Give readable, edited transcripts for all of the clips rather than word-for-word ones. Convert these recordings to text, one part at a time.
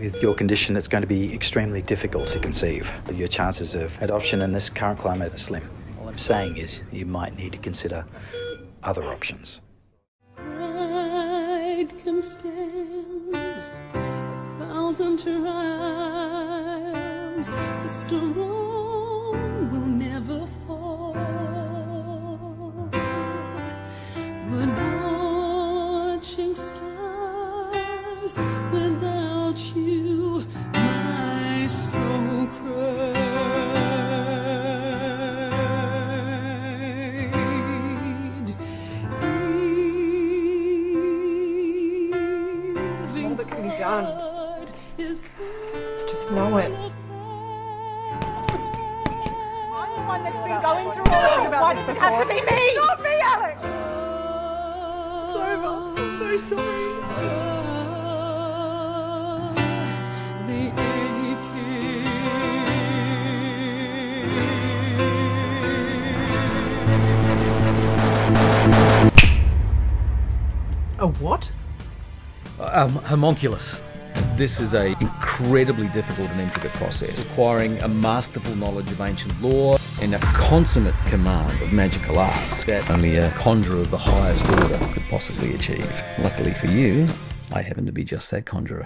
With your condition, it's going to be extremely difficult to conceive. Your chances of adoption in this current climate are slim. All I'm saying is you might need to consider other options. Pride can stand 1,000 trials. The strong will never fall. But watching stars without you, my soul cried. All that can be done. Just know it. I'm the one that's been going through all of this. Why does it have to be me? Not me, Alex! It's over. I'm so sorry. A what? Homunculus. This is an incredibly difficult and intricate process, requiring a masterful knowledge of ancient lore and a consummate command of magical arts that only a conjurer of the highest order could possibly achieve. Luckily for you, I happen to be just that conjurer.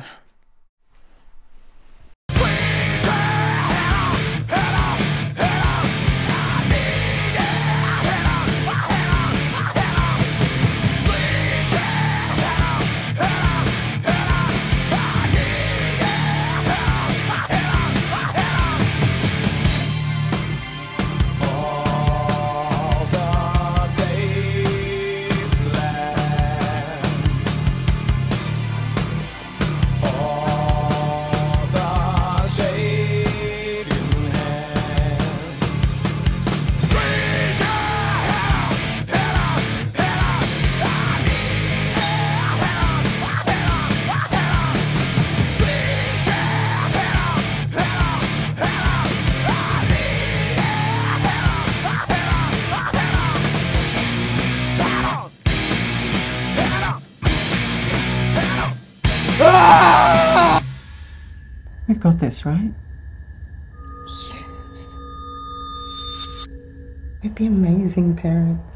We've got this, right? Yes. We'd be amazing parents.